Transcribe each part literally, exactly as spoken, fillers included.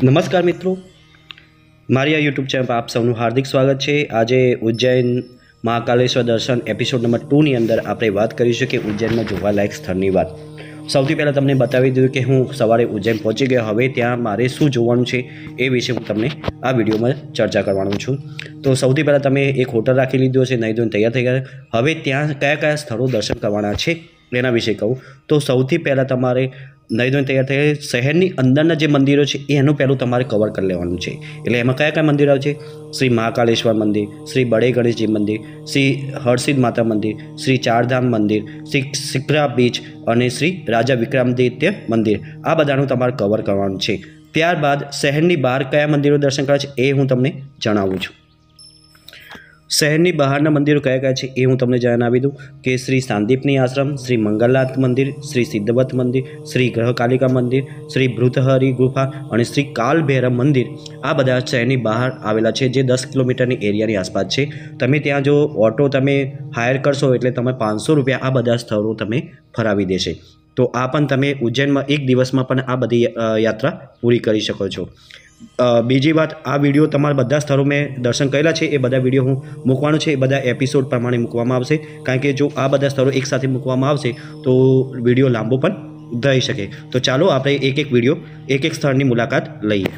નમસ્કાર મિત્રો, મારી આ યુટ્યુબ ચેનલ પર આપ સૌનું હાર્દિક સ્વાગત છે। આજે ઉજ્જૈન મહાકાલેશ્વર દર્શન એપિસોડ નંબર ટુની અંદર આપણે વાત કરીશું કે ઉજ્જૈનમાં જોવાલાયક સ્થળની વાત। સૌથી પહેલાં તમને બતાવી દીધું કે હું સવારે ઉજ્જૈન પહોંચી ગયો, હવે ત્યાં મારે શું જોવાનું છે એ વિશે હું તમને આ વિડીયોમાં ચર્ચા કરવાનો છું। તો સૌથી પહેલાં તમે એક હોટલ રાખી લીધો છે, નહીં ધોઈને તૈયાર થઈ ગયા, હવે ત્યાં કયા કયા સ્થળો દર્શન કરવાના છે એના વિશે કહું તો સૌથી પહેલાં તમારે નહીં ધોઈને તૈયાર થઈ શહેરની અંદરના જે મંદિરો છે એનું પહેલું તમારે કવર કરી લેવાનું છે। એટલે એમાં કયા કયા મંદિરો છે? શ્રી મહાકાલેશ્વર મંદિર, શ્રી બડે ગણેશજી મંદિર, શ્રી હરસિદ્ધ માતા મંદિર, શ્રી ચારધામ મંદિર, શ્રી સિકરા બીચ અને શ્રી રાજા વિક્રમાદિત્ય મંદિર, આ બધાનું તમારે કવર કરવાનું છે। ત્યારબાદ શહેરની બહાર કયા મંદિરો દર્શન કરવા છે એ હું તમને જણાવું છું। શહેરની બહારના મંદિરો કયા કયા છે એ હું તમને જણાવી દઉં કે શ્રી સાંદીપની આશ્રમ, શ્રી મંગલનાથ મંદિર, શ્રી સિદ્ધવત મંદિર, શ્રી ગ્રહકાલિકા મંદિર, શ્રી ભૃતહરી ગુફા અને શ્રી કાલભૈરવ મંદિર, આ બધા શહેરની બહાર આવેલા છે, જે દસ કિલોમીટરની એરિયાની આસપાસ છે। તમે ત્યાં જો ઓટો તમે હાયર કરશો એટલે તમે પાંચસો રૂપિયા આ બધા સ્થળો તમે ફરાવી દેશે। તો આ પણ તમે ઉજ્જૈનમાં એક દિવસમાં પણ આ બધી યાત્રા પૂરી કરી શકો છો। બીજી વાત, આ વિડીયો તમારા બધા સ્થળો મેં દર્શન કરેલા છે એ બધા વિડીયો હું મૂકવાનું છે, એ બધા એપિસોડ પ્રમાણે મૂકવામાં આવશે, કારણ કે જો આ બધા સ્થળો એકસાથે મૂકવામાં આવશે તો વિડીયો લાંબો પણ થઈ શકે। તો ચાલો આપણે એક એક વિડીયો એક એક સ્થળની મુલાકાત લઈએ।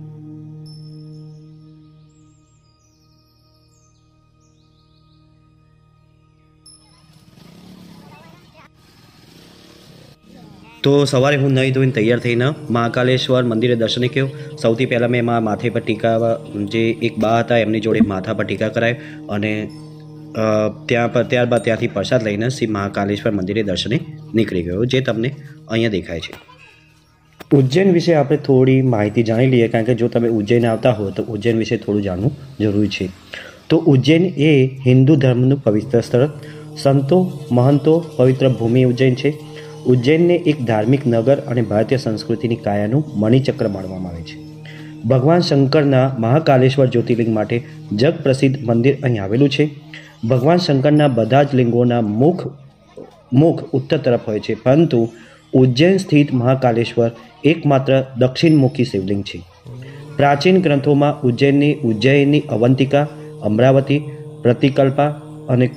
તો સવારે હું નહીં ધોઈને તૈયાર થઈને મહાકાલેશ્વર મંદિરે દર્શને ગયો। સૌથી પહેલાં મેં એમાં માથે પર ટીકા, જે એક બા હતા એમની જોડે માથા પર ટીકા કરાય અને ત્યાં પર ત્યારબાદ ત્યાંથી પ્રસાદ લઈને શ્રી મહાકાલેશ્વર મંદિરે દર્શને નીકળી ગયો, જે તમને અહીંયા દેખાય છે। ઉજ્જૈન વિશે આપણે થોડી માહિતી જાણી લઈએ, કારણ કે જો તમે ઉજ્જૈન આવતા હો તો ઉજ્જૈન વિશે થોડું જાણવું જરૂરી છે। તો ઉજ્જૈન એ હિન્દુ ધર્મનું પવિત્ર સ્થળ, સંતો મહંતો પવિત્ર ભૂમિ ઉજ્જૈન છે। ઉજ્જૈનને એક ધાર્મિક નગર અને ભારતીય સંસ્કૃતિની કાયાનું મણિચક્ર માનવામાં આવે છે। ભગવાન શંકરના મહાકાલેશ્વર જ્યોતિર્લિંગ માટે જગ પ્રસિદ્ધ મંદિર અહીં આવેલું છે। ભગવાન શંકરના બધા જ લિંગોના મુખ મુખ ઉત્તર તરફ હોય છે, પરંતુ ઉજ્જૈન સ્થિત મહાકાલેશ્વર એકમાત્ર દક્ષિણમુખી શિવલિંગ છે। પ્રાચીન ગ્રંથોમાં ઉજ્જૈનની ઉજ્જૈની અવંતિકા, અમરાવતી, પ્રતિકલ્પા અને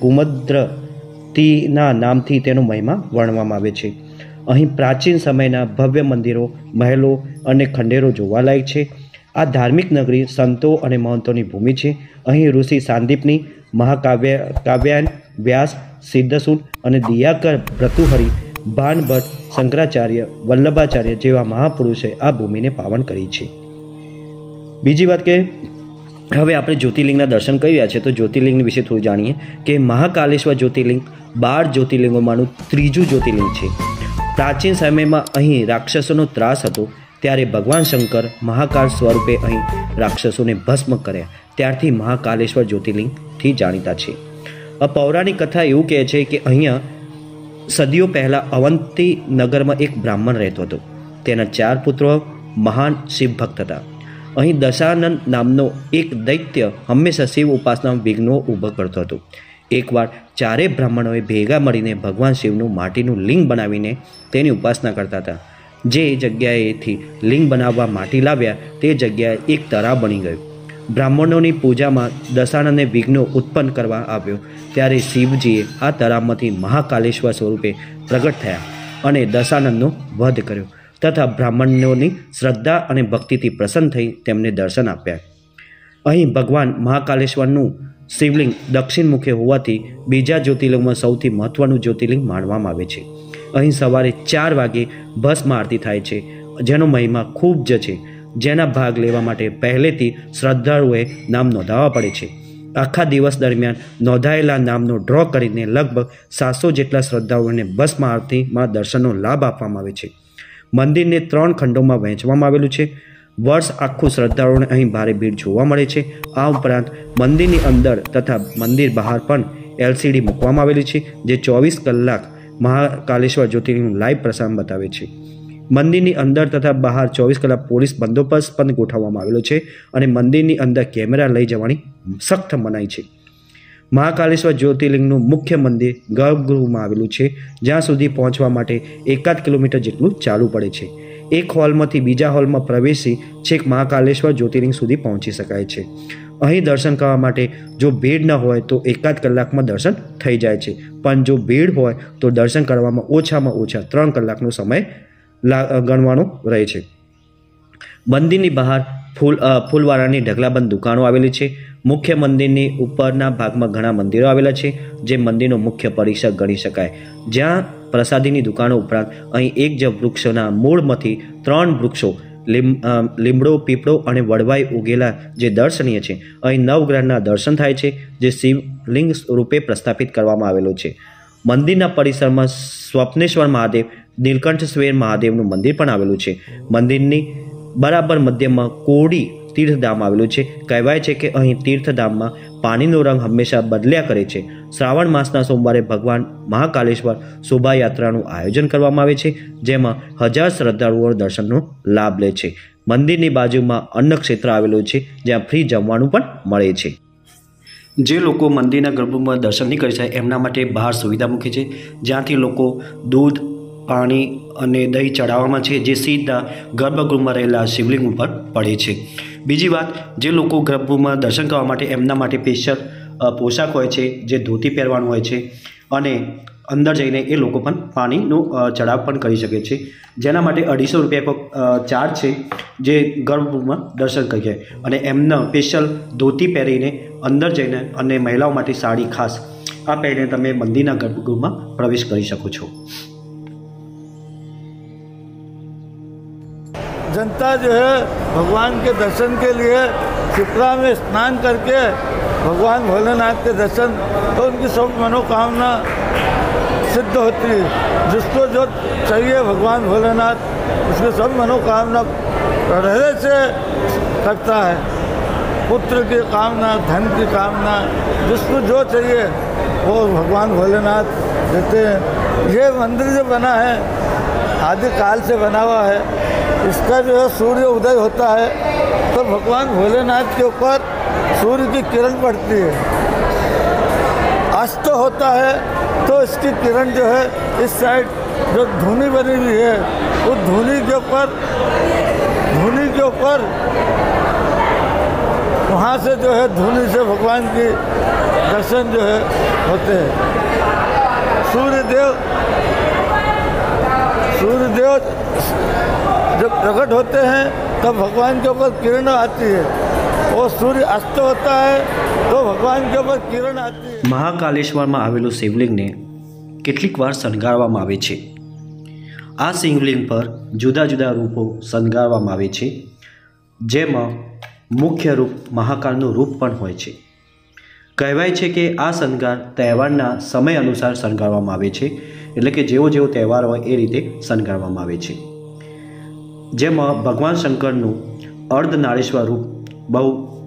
કુમદ્રતીના નામથી તેનો મહિમા વર્ણવવામાં આવે છે। અહીં પ્રાચીન સમયના ભવ્ય મંદિરો, મહેલો અને ખંડેરો જોવાલાયક છે। આ ધાર્મિક નગરી સંતો અને મહંતોની ભૂમિ છે। અહીં ઋષિ સાંદીપની, મહાકાવ્ય કાવ્યાયન, વ્યાસ, સિદ્ધસુન અને દિયાકર, ભૃતુહરિ, ભાનભટ્ટ, શંકરાચાર્ય, વલ્લભાચાર્ય જેવા મહાપુરુષોએ આ ભૂમિને પાવન કરી છે। બીજી વાત કે હવે આપણે જ્યોતિર્લિંગના દર્શન કરી રહ્યા છીએ, તો જ્યોતિર્લિંગ વિશે થોડું જાણીએ કે મહાકાલેશ્વર જ્યોતિર્લિંગ બાર જ્યોતિર્લિંગોમાંનું ત્રીજું જ્યોતિર્લિંગ છે। પ્રાચીન સમયમાં અહીં રાક્ષસોનો ત્રાસ હતો, ત્યારે ભગવાન શંકર મહાકાળ સ્વરૂપે અહીં રાક્ષસોને ભસ્મ કર્યા, ત્યારથી મહાકાલેશ્વર જ્યોતિર્લિંગથી જાણીતા છે। આ પૌરાણિક કથા એવું કહે છે કે અહીંયા સદીઓ પહેલાં અવંતી નગરમાં એક બ્રાહ્મણ રહેતો હતો। તેના ચાર પુત્રો મહાન શિવ ભક્ત હતા। અહીં દશાનન નામનો એક દૈત્ય હંમેશા શિવ ઉપાસનામાં વિઘ્નો ઊભા કરતો હતો। એકવાર ચારેય બ્રાહ્મણોએ ભેગા મળીને ભગવાન શિવનું માટીનું લિંગ બનાવીને તેની ઉપાસના કરતા હતા। જે જગ્યાએથી લિંગ બનાવવા માટી લાવ્યા તે જગ્યાએ એક તળાવ બની ગયું। બ્રાહ્મણોની પૂજામાં દશાનને વિઘ્નો ઉત્પન્ન કરવા આવ્યો, ત્યારે શિવજીએ આ તળાવમાંથી મહાકાલેશ્વર સ્વરૂપે પ્રગટ થયા અને દશાનનનો વધ કર્યો તથા બ્રાહ્મણોની શ્રદ્ધા અને ભક્તિથી પ્રસન્ન થઈ તેમને દર્શન આપ્યા। અહીં ભગવાન મહાકાલેશ્વરનું શિવલિંગ દક્ષિણમુખે હોવાથી બીજા જ્યોતિર્લિંગમાં સૌથી મહત્વનું જ્યોતિર્લિંગ માનવામાં આવે છે। અહીં સવારે ચાર વાગે ભસ્મ આરતી થાય છે, જેનો મહિમા ખૂબ જ છે, જેના ભાગ લેવા માટે પહેલેથી શ્રદ્ધાળુઓએ નામ નોંધાવવા પડે છે। આખા દિવસ દરમિયાન નોંધાયેલા નામનો ડ્રો કરીને લગભગ સાતસો જેટલા શ્રદ્ધાળુઓને ભસ્મ આરતીમાં દર્શનનો લાભ આપવામાં આવે છે। મંદિરને ત્રણ ખંડોમાં વહેંચવામાં આવેલું છે। વર્ષ આખું શ્રદ્ધાળુઓને અહીં ભારે ભીડ જોવા મળે છે। આ ઉપરાંત મંદિરની અંદર તથા મંદિર બહાર પણ એલસીડી મૂકવામાં આવેલી છે, જે ચોવીસ કલાક મહાકાલેશ્વર જ્યોતિર્લિંગનું લાઈવ પ્રસારણ બતાવે છે। મંદિરની અંદર તથા બહાર ચોવીસ કલાક પોલીસ બંદોબસ્ત પણ ગોઠવવામાં આવેલો છે અને મંદિરની અંદર કેમેરા લઈ જવાની સખ્ત મનાઈ છે। મહાકાલેશ્વર જ્યોતિર્લિંગનું મુખ્ય મંદિર ગર્ભગૃહમાં આવેલું છે, જ્યાં સુધી પહોંચવા માટે એકાદ કિલોમીટર જેટલું ચાલવું પડે છે। એક હોલમાંથી બીજા હોલમાં પ્રવેશી છેક મહાકાલેશ્વર જ્યોતિર્લિંગ સુધી પહોંચી શકાય છે। અહીં દર્શન કરવા માટે જો ભીડ ન હોય તો એકાદ કલાકમાં દર્શન થઈ જાય છે, પણ જો ભીડ હોય તો દર્શન કરવામાં ઓછામાં ઓછા ત્રણ કલાકનો સમય ગણવાનો રહે છે। મંદિરની બહાર ફૂલ ફૂલવાળાની ઢગલાબંધ દુકાનો આવેલી છે। મુખ્ય મંદિરની ઉપરના ભાગમાં ઘણા મંદિરો આવેલા છે, જે મંદિરનો મુખ્ય પરિસર ગણી શકાય, જ્યાં પ્રસાદીની દુકાનો ઉપરાંત અહીં એક જ વૃક્ષોના મૂળમાંથી ત્રણ વૃક્ષો લીમડો, પીપળો અને વડવાઈ ઉગેલા જે દર્શનીય છે। અહીં નવગ્રહના દર્શન થાય છે, જે શિવલિંગ રૂપે પ્રસ્થાપિત કરવામાં આવેલો છે। મંદિરના પરિસરમાં સ્વપ્નેશ્વર મહાદેવ, નીલકંઠેશ્વર મહાદેવનું મંદિર પણ આવેલું છે। મંદિરની બરાબર મધ્યમાં કોડી તીર્થધામ આવેલું છે। કહેવાય છે કે અહીં તીર્થધામમાં પાણીનો રંગ હંમેશા બદલ્યા કરે છે। શ્રાવણ માસના સોમવારે ભગવાન મહાકાલેશ્વર શોભાયાત્રાનું આયોજન કરવામાં આવે છે, જેમાં હજાર શ્રદ્ધાળુઓ દર્શનનો લાભ લે છે। મંદિરની બાજુમાં અન્ન ક્ષેત્ર આવેલું છે, જ્યાં ફ્રી જમવાનું પણ મળે છે। જે લોકો મંદિરના ગર્ભગૃહમાં દર્શન નહીં કરી શકે એમના માટે બહાર સુવિધા મૂકી છે, જ્યાંથી લોકો દૂધ, પાણી અને દહીં ચડાવવામાં છે, જે સીધા ગર્ભગૃહમાં રહેલા શિવલિંગ ઉપર પડે છે। બીજી વાત, જે લોકો ગર્ભગૃહમાં દર્શન કરવા માટે એમના માટે સ્પેશિયલ પોશાક હોય છે, જે ધોતી પહેરવાનું હોય છે, અને અંદર જઈને એ લોકો પણ પાણીનું ચડાવ પણ કરી શકે છે, જેના માટે અઢીસો રૂપિયા ચાર્જ છે, જે ગર્ભગૃહમાં દર્શન કરી જાય અને એમના સ્પેશિયલ ધોતી પહેરીને અંદર જઈને અને મહિલાઓ માટે સાડી ખાસ આ પહેરીને તમે મંદિરના ગર્ભગૃહમાં પ્રવેશ કરી શકો છો। जनता जो है भगवान के दर्शन के लिए शिप्रा में स्नान करके भगवान भोलेनाथ के दर्शन तो उनकी सब मनोकामना सिद्ध होती है। जिसको जो चाहिए भगवान भोलेनाथ उसके सब मनोकामना हृदय से करता है। पुत्र की कामना, धन की कामना, जिसको जो चाहिए वो भगवान भोलेनाथ देते हैं। ये मंदिर जो बना है आदिकाल से बना हुआ है। इसका जो है सूर्य उदय होता है तो भगवान भोलेनाथ के ऊपर सूर्य की किरण पड़ती है। अस्त होता है तो इसकी किरण जो है इस साइड जो धुनी बनी हुई है उस धुनी के ऊपर धुनी के ऊपर वहाँ से जो है धुनी से भगवान की दर्शन जो है होते हैं। सूर्यदेव सूर्यदेव जब प्रकट होते हैं तब भगवान के ऊपर किरण आती है और सूर्य अस्त होता है तो भगवान के ऊपर किरण आती है। મહાકાલેશ્વરમાં આવેલું શિવલિંગને કેટલીક વાર શણગારવામાં આવે છે। આ શિવલિંગ પર જુદા જુદા રૂપો શણગારવામાં આવે છે, જેમાં મુખ્ય રૂપ મહાકાલનું રૂપ પણ હોય છે। કહેવાય છે કે આ શણગાર તહેવારના સમય અનુસાર શણગારવામાં આવે છે, એટલે કે જેવો જેવો તહેવાર હોય એ રીતે શણગારવામાં આવે છે। જેમાં ભગવાન શંકરનું અર્ધનારીશ્વર રૂપ બહુ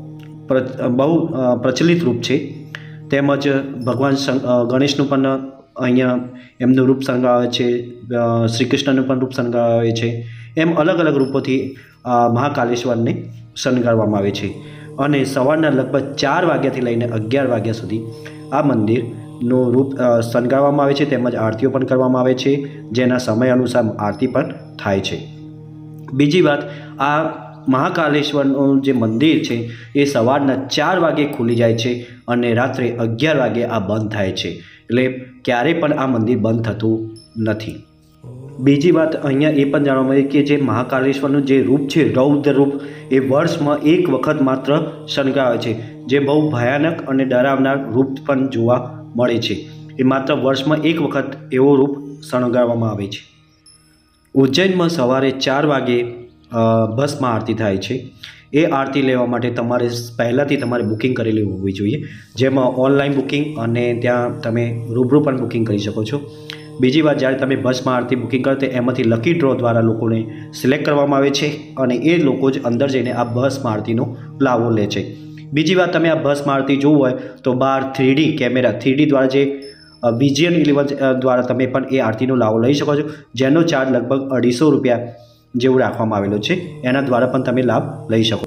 બહુ પ્રચલિત રૂપ છે, તેમજ ભગવાન ગણેશનું પણ અહીંયા એમનું રૂપ શણગારાવે છે, શ્રી કૃષ્ણનું પણ રૂપ શણગારાવે છે। એમ અલગ અલગ રૂપોથી મહાકાલેશ્વરને શણગારવામાં આવે છે અને સવારના લગભગ ચાર વાગ્યાથી લઈને અગિયાર વાગ્યા સુધી આ મંદિરનું રૂપ શણગારવામાં આવે છે, તેમજ આરતીઓ પણ કરવામાં આવે છે, જેના સમય અનુસાર આરતી પણ થાય છે। બીજી વાત, આ મહાકાલેશ્વરનું જે મંદિર છે એ સવારના ચાર વાગે ખુલી જાય છે અને રાત્રે અગિયાર વાગે આ બંધ થાય છે, એટલે ક્યારેય પણ આ મંદિર બંધ થતું નથી। બીજી વાત અહીંયા એ પણ જાણવા મળે કે જે મહાકાલેશ્વરનું જે રૂપ છે રૌદ્ર રૂપ એ વર્ષમાં એક વખત માત્ર શણગારાય છે, જે બહુ ભયાનક અને ડરાવનાર રૂપ પણ જોવા મળે છે। એ માત્ર વર્ષમાં એક વખત એવો રૂપ શણગારવામાં આવે છે। ઉજ્જૈનમાં સવારે ચાર વાગે ભસ્મ આરતી થાય છે। એ આરતી લેવા માટે તમારે પહેલાંથી તમારે બુકિંગ કરેલી હોવી જોઈએ, જેમાં ઓનલાઈન બુકિંગ અને ત્યાં તમે રૂબરૂ પણ બુકિંગ કરી શકો છો। બીજી વાત, જ્યારે તમે ભસ્મ આરતી બુકિંગ કરો તો એમાંથી લકી ડ્રો દ્વારા લોકોને સિલેક્ટ કરવામાં આવે છે અને એ લોકો જ અંદર જઈને આ ભસ્મ આરતીનો લાવો લે છે। બીજી વાત, તમે આ ભસ્મ આરતી જોવું હોય તો બહાર થ્રીડી કેમેરા થ્રીડી દ્વારા જે વિઝન ઇલેવન દ્વારા તમે પણ એ આરતીનો લાવો લઈ શકો છો, જેનો ચાર્જ લગભગ અઢીસો રૂપિયા જેવું રાખવામાં આવેલો છે। એના દ્વારા પણ તમે લાભ લઈ શકો।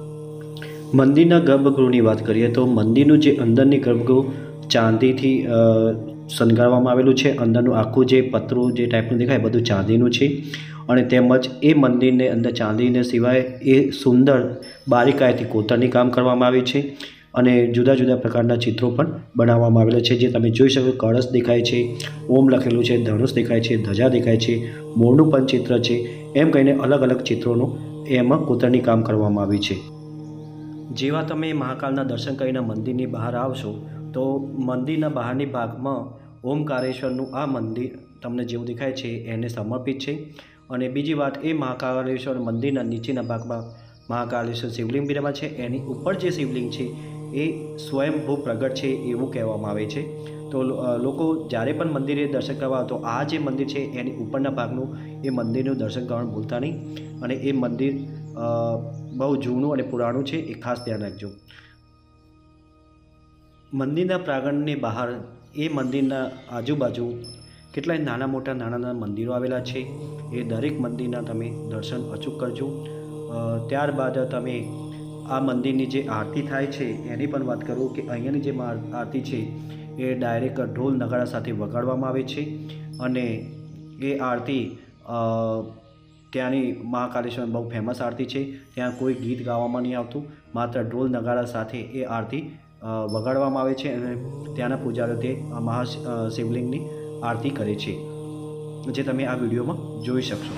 મંદિરના ગર્ભગૃહની વાત કરીએ તો મંદિરનું જે અંદરની ગર્ભગૃહ ચાંદીથી શણગારવામાં આવેલું છે। અંદરનું આખું જે પતરું જે ટાઈપનું દેખાય બધું ચાંદીનું છે અને તેમજ એ મંદિરને અંદર ચાંદીને સિવાય એ સુંદર બારીકાઈથી કોતરણી કામ કરવામાં આવ્યું છે અને જુદા જુદા પ્રકારના ચિત્રો પણ બનાવવામાં આવેલા છે, જે તમે જોઈ શકો. કળશ દેખાય છે, ઓમ લખેલું છે, ધનુષ દેખાય છે, ધજા દેખાય છે, મોરનું પણ ચિત્ર છે. એમ કહીને અલગ અલગ ચિત્રોનું એમાં કોતરણી કામ કરવામાં આવ્યું છે. જેવા તમે મહાકાલના દર્શન કરીને મંદિરની બહાર આવશો તો મંદિરના બહારની ભાગમાં ઓમકારેશ્વરનું આ મંદિર તમને જેવું દેખાય છે એને સમર્પિત છે. અને બીજી વાત, એ મહાકાલેશ્વર મંદિરના નીચેના ભાગમાં મહાકાલેશ્વર શિવલિંગ બિરાજમાન છે. એની ઉપર જે શિવલિંગ છે એ સ્વયંભૂ પ્રગટ છે એવું કહેવામાં આવે છે. તો લોકો જ્યારે પણ મંદિરે દર્શન કરવા તો આ જે મંદિર છે એની ઉપરના ભાગનું એ મંદિરનું દર્શન કરવાનું ભૂલતા નહીં. અને એ મંદિર બહુ જૂનું અને પુરાણું છે, એ ખાસ ધ્યાન રાખજો. મંદિરના પ્રાંગણની બહાર એ મંદિરના આજુબાજુ કેટલાય નાના મોટા નાના નાના મંદિરો આવેલા છે. એ દરેક મંદિરના તમે દર્શન અચૂક કરજો. ત્યારબાદ તમે આ મંદિરની જે આરતી થાય છે એની પણ વાત કરું કે અહીંયાની જે આરતી છે એ ડાયરેક્ટ ઢોલ નગારા સાથે વગાડવામાં આવે છે. અને એ આરતી ત્યાંની મહાકાલેશ્વર બહુ ફેમસ આરતી છે. ત્યાં કોઈ ગીત ગાવામાં નહીં આવતું, માત્ર ઢોલ નગારા સાથે એ આરતી વગાડવામાં આવે છે અને ત્યાંના પૂજારીઓ તે મહા શિવલિંગની આરતી કરે છે, જે તમે આ વિડીયોમાં જોઈ શકશો.